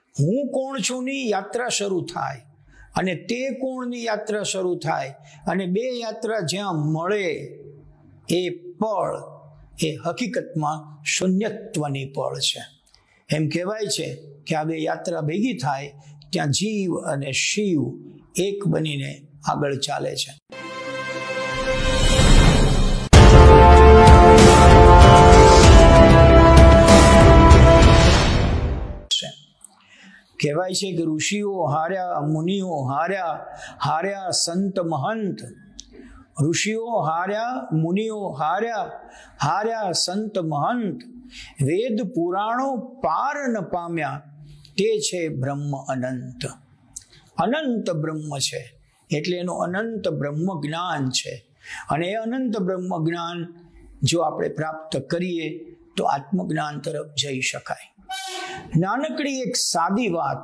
હું કોણ છું ની યાત્રા શરૂ થાય અને તે કોણની યાત્રા શરૂ થાય અને બે યાત્રા જ્યાં મળે એ પળ એ હકીકતમાં શૂન્યત્વની પળ છે. એમ કહેવાય છે કે આ બે યાત્રા ભેગી થાય ત્યાં જીવ અને શિવ એક બનીને આગળ ચાલે છે. કહેવાય છે કે ઋષિઓ હાર્યા, મુનિઓ હાર્યા, હાર્યા સંત મહંત. ઋષિઓ હાર્યા, મુનિઓ હાર્યા, હાર્યા સંત મહંત. વેદ પુરાણો પાર ન પામ્યા, તે છે બ્રહ્મ અનંત. અનંત બ્રહ્મ છે એટલે એનું અનંત બ્રહ્મ જ્ઞાન છે. અને એ અનંત બ્રહ્મ જ્ઞાન જો આપણે પ્રાપ્ત કરીએ તો આત્મજ્ઞાન તરફ જઈ શકાય. નાનકડી એક સાદી વાત,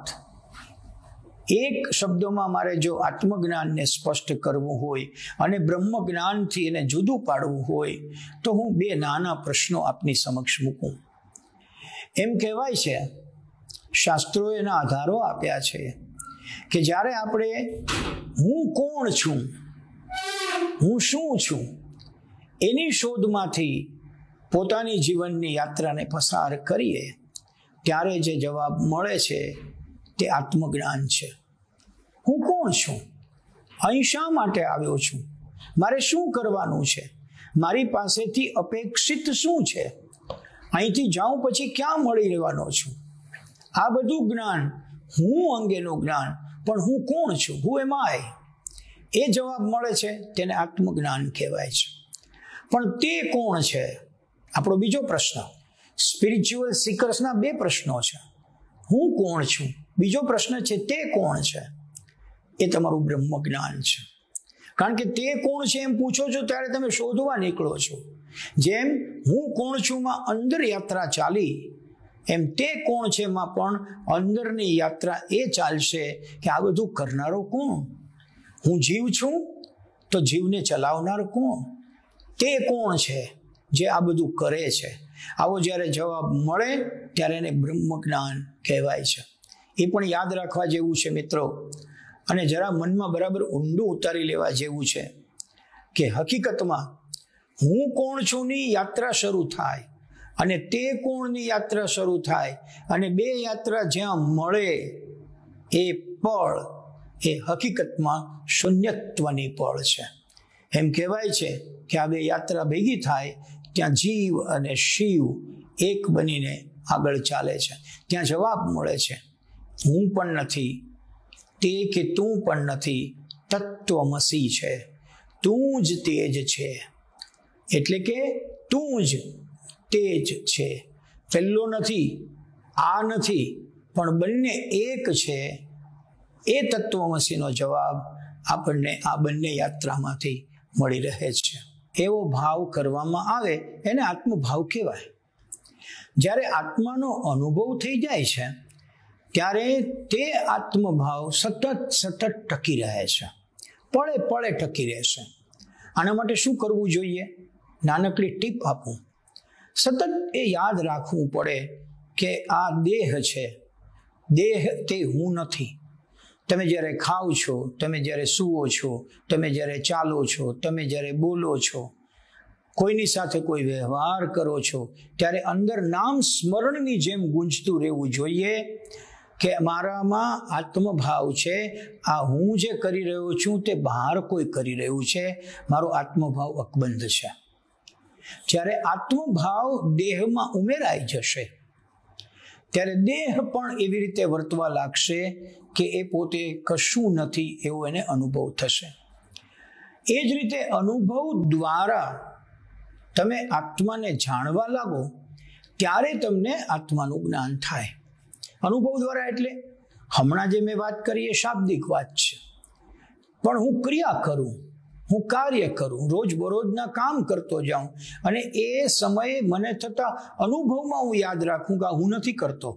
એક શબ્દોમાં મારે જો આત્મજ્ઞાનને સ્પષ્ટ કરવું હોય અને બ્રહ્મ જ્ઞાનથી એને જુદું પાડવું હોય તો હું બે નાના પ્રશ્નો આપની સમક્ષ મૂકું. એમ કહેવાય છે, શાસ્ત્રોએ એના આધારો આપ્યા છે કે જ્યારે આપણે હું કોણ છું, હું શું છું, એની શોધમાંથી પોતાની જીવનની યાત્રાને પસાર કરીએ ત્યારે જે જવાબ મળે છે તે આત્મજ્ઞાન છે. હું કોણ છું, અહીં શા માટે આવ્યો છું, મારે શું કરવાનું છે, મારી પાસેથી અપેક્ષિત શું છે, અહીંથી જાઉં પછી ક્યાં મળી રહેવાનો છું, આ બધું જ્ઞાન, હું અંગેનું જ્ઞાન. પણ હું કોણ છું, હું એમાં એ જવાબ મળે છે તેને આત્મજ્ઞાન કહેવાય છે. પણ તે કોણ છે આપણો બીજો પ્રશ્ન. સ્પિરિચ્યુઅલ સિકર્સના બે પ્રશ્નો છે, હું કોણ છું, બીજો પ્રશ્ન છે તે કોણ છે. એ તમારું બ્રહ્મ જ્ઞાન છે. કારણ કે તે કોણ છે એમ પૂછો છો ત્યારે તમે શોધવા નીકળો છો. જેમ હું કોણ છું માં અંદર યાત્રા ચાલી, એમ તે કોણ છે માં પણ અંદરની યાત્રા એ ચાલશે કે આ બધું કરનારો કોણ. હું જીવ છું તો જીવને ચલાવનાર કોણ. તે કોણ છે જે આ બધું કરે છે. આવો જ્યારે જવાબ મળે ત્યારે એને બ્રહ્મ જ્ઞાન કહેવાય છે. એ પણ યાદ રાખવા જેવું છે મિત્રો, અને જરા મનમાં બરાબર ઊંડું ઉતારી લેવા જેવું છે કે હકીકતમાં હું કોણ છું ની યાત્રા શરૂ થાય અને તે કોણની યાત્રા શરૂ થાય અને બે યાત્રા જ્યાં મળે એ પળ એ હકીકતમાં શૂન્યત્વની પળ છે. એમ કહેવાય છે કે આ બે યાત્રા ભેગી થાય ત્યાં જીવ અને શિવ એક બનીને આગળ ચાલે છે. ત્યાં જવાબ મળે છે, હું પણ નથી, તે કે તું પણ નથી, તત્વમસી છે, તું જ તેજ છે. એટલે કે તું જ તેજ છે. પહેલો નથી, આ નથી, પણ બંને એક છે. એ તત્વમસીનો જવાબ આપણને આ બંને યાત્રામાંથી મળી રહે છે. એવો ભાવ કરવામાં આવે એને આત્મભાવ કહેવાય. જ્યારે આત્માનો અનુભવ થઈ જાય છે ત્યારે તે આત્મભાવ સતત ટકી રહે છે, પળે પળે ટકી રહેશે. આના માટે શું કરવું જોઈએ? નાનકડી ટીપ આપું. સતત એ યાદ રાખવું પડે કે આ દેહ છે, દેહ તે હું નથી. તમે જ્યારે ખાઓ છો, તમે જ્યારે સૂવો છો, તમે જ્યારે ચાલો છો, તમે જ્યારે બોલો છો, કોઈની સાથે કોઈ વ્યવહાર કરો છો ત્યારે અંદર નામ સ્મરણની જેમ ગુંજતું રહેવું જોઈએ કે મારામાં આત્મભાવ છે, આ હું જે કરી રહ્યો છું તે બહાર કોઈ કરી રહ્યું છે, મારો આત્મભાવ અકબંધ છે. જ્યારે આત્મભાવ દેહમાં ઉમેરાઈ જશે ત્યારે દેહ પણ એવી રીતે વર્તવા લાગશે કે એ પોતે કશું નથી એવો એને અનુભવ થશે. એ જ રીતે અનુભવ દ્વારા તમે આત્માને જાણવા લાગો ત્યારે તમને આત્માનું જ્ઞાન થાય. અનુભવ દ્વારા એટલે હમણાં જે મેં વાત કરી એ શાબ્દિક વાત છે, પણ હું ક્રિયા કરું, હું કાર્ય કરું, રોજબરોજના કામ કરતો જાઉં અને એ સમયે મને થતા અનુભવમાં હું યાદ રાખું કે હું નથી કરતો,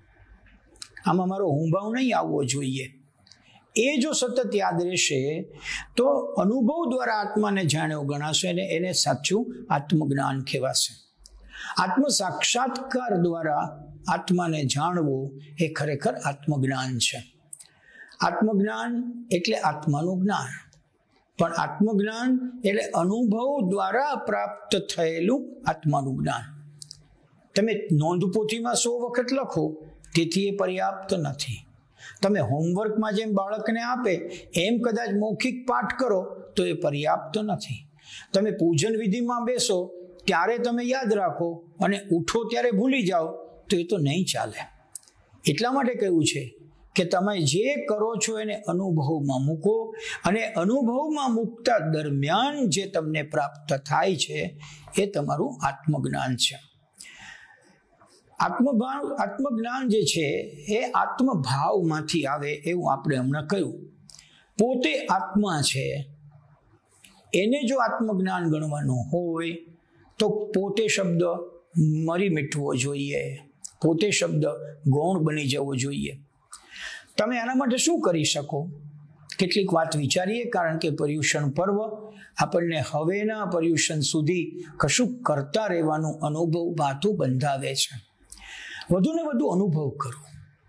આમાં મારો હુંભાવ નહીં આવવો જોઈએ. એ જો સતત યાદ રહેશે તો અનુભવ દ્વારા આત્માને જાણ્યો ગણાશે અને એને સાચું આત્મજ્ઞાન કહેવાશે. આત્મ સાક્ષાત્કાર દ્વારા આત્માને જાણવું એ ખરેખર આત્મજ્ઞાન છે. આત્મજ્ઞાન એટલે આત્માનું જ્ઞાન, પણ આત્મજ્ઞાન એટલે અનુભવ દ્વારા પ્રાપ્ત થયેલું આત્માનું જ્ઞાન. તમે નોંધપોથીમાં 100 વખત લખો તેથી એ પર્યાપ્ત નથી. તમે હોમવર્કમાં જેમ બાળકને આપે એમ કદાચ મૌખિક પાઠ કરો તો એ પર્યાપ્ત નથી. તમે પૂજન વિધિમાં બેસો ત્યારે તમે યાદ રાખો અને ઉઠો ત્યારે ભૂલી જાઓ તો એ તો નહીં ચાલે. એટલા માટે કહ્યું છે કે તમે જે કરો છો એને અનુભવમાં મૂકો, અને અનુભવમાં મૂકતા દરમિયાન જે તમને પ્રાપ્ત થાય છે એ તમારું આત્મજ્ઞાન છે. આત્મજ્ઞાન જે છે એ આત્મભાવમાંથી આવે એવું આપણે હમણાં કહ્યું. પોતે આત્મા છે એને જો આત્મજ્ઞાન ગણવાનું હોય તો પોતે શબ્દ મરી મીઠવો જોઈએ, પોતે શબ્દ ગૌણ બની જવો જોઈએ. તમે આના માટે શું કરી શકો? કેટલીક વાત વિચારીએ, કારણ કે પર્યુષણ પર્વ આપણને હવેના પર્યુષણ સુધી કશું કરતા રહેવાનું અનુભવ ભાતું બંધાવે છે. વધુને વધુ અનુભવ કરો,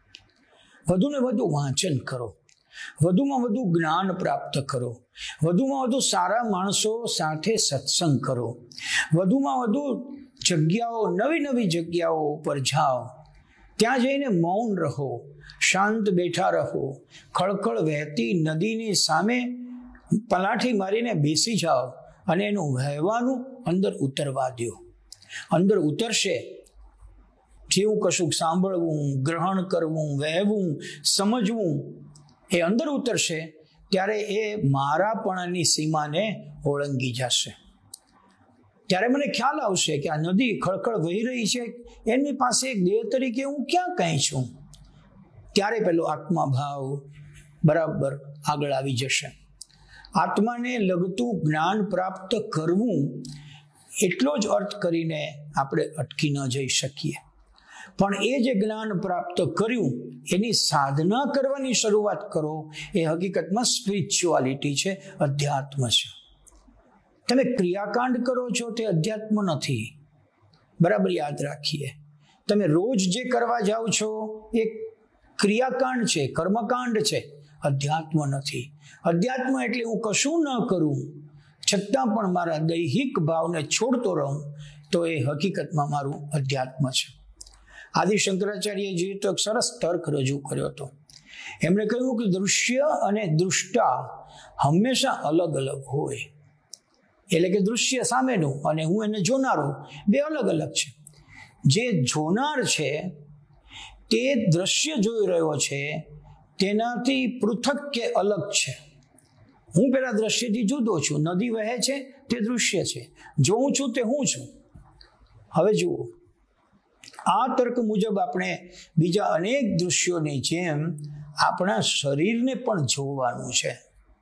વધુને વધુ વાંચન કરો, વધુમાં વધુ જ્ઞાન પ્રાપ્ત કરો, વધુમાં વધુ સારા માણસો સાથે સત્સંગ કરો, વધુમાં વધુ જગ્યાઓ, નવી નવી જગ્યાઓ ઉપર જાઓ, ત્યાં જઈને મૌન રહો, શાંત બેઠા રહો, ખળખળ વહેતી નદીની સામે પલાઠી મારીને બેસી જાઓ અને એનું વહેવાનું અંદર ઉતરવા દો. અંદર ઉતરશે, જેવું કશું સાંભળવું, ગ્રહણ કરવું, વહેવું, સમજવું એ અંદર ઉતરશે ત્યારે એ મારાપણાની સીમાને ઓળંગી જશે. ત્યારે મને ખ્યાલ આવશે કે આ નદી ખળખળ વહી રહી છે, એની પાસે એક દેહ તરીકે હું ક્યાં કંઈ છું. ત્યારે પેલો આત્માભાવ બરાબર આગળ આવી જશે. આત્માને લગતું જ્ઞાન પ્રાપ્ત કરવું એટલો જ અર્થ કરીને આપણે અટકી ન જઈ શકીએ. પણ એ જે જ્ઞાન પ્રાપ્ત કર્યું એની સાધના કરવાની શરૂઆત કરો, એ હકીકતમાં સ્પિરિચ્યુઆલિટી છે, અધ્યાત્મ છે. તમે ક્રિયાકાંડ કરો છો તે અધ્યાત્મ નથી, બરાબર યાદ રાખીએ. તમે રોજ જે કરવા જાઓ છો એ ક્રિયાકાંડ છે, કર્મકાંડ છે, અધ્યાત્મ નથી. અધ્યાત્મ એટલે હું કશું ન કરું છતાં પણ મારા દૈહિક ભાવને છોડતો રહું, તો એ હકીકતમાં મારું અધ્યાત્મ છે. આદિ શંકરાચાર્યજીએ તો એક સરસ તર્ક રજૂ કર્યો હતો. એમણે કહ્યું કે દૃશ્ય અને દૃષ્ટા હંમેશા અલગ અલગ હોય. એટલે કે દૃશ્ય સામેનું અને હું એને જોનારો બે અલગ અલગ છે. જે જોનાર છે તે દ્રશ્ય જોઈ રહ્યો છે તેનાથી પૃથક કે અલગ છે. હું પેલા દ્રશ્યથી જુદો છું. નદી વહે છે તે દૃશ્ય છે, જોઉં છું તે હું છું. હવે જુઓ, આ તર્ક મુજબ આપણે બીજા અનેક દૃશ્યોની જેમ આપણા શરીરને પણ જોવાનું છે.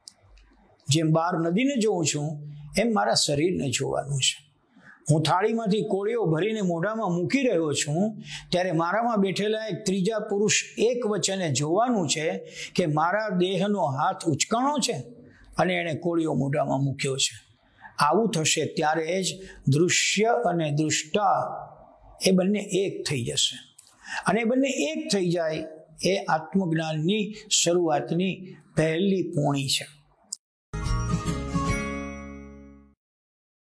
જેમ બહાર નદીને જોઉં છું એમ મારા શરીરને જોવાનું છે. હું થાળીમાંથી કોળીઓ ભરીને મોઢામાં મૂકી રહ્યો છું ત્યારે મારામાં બેઠેલા એક ત્રીજા પુરુષ એક વચને જોવાનું છે કે મારા દેહનો હાથ ઉચકાણો છે અને એણે કોળીઓ મોઢામાં મૂક્યો છે. આવું થશે ત્યારે જ દૃશ્ય અને દૃષ્ટા એ બંને એક થઈ જશે. અને બંને એક થઈ જાય એ આત્મજ્ઞાનની શરૂઆતની પહેલી પોણી છે.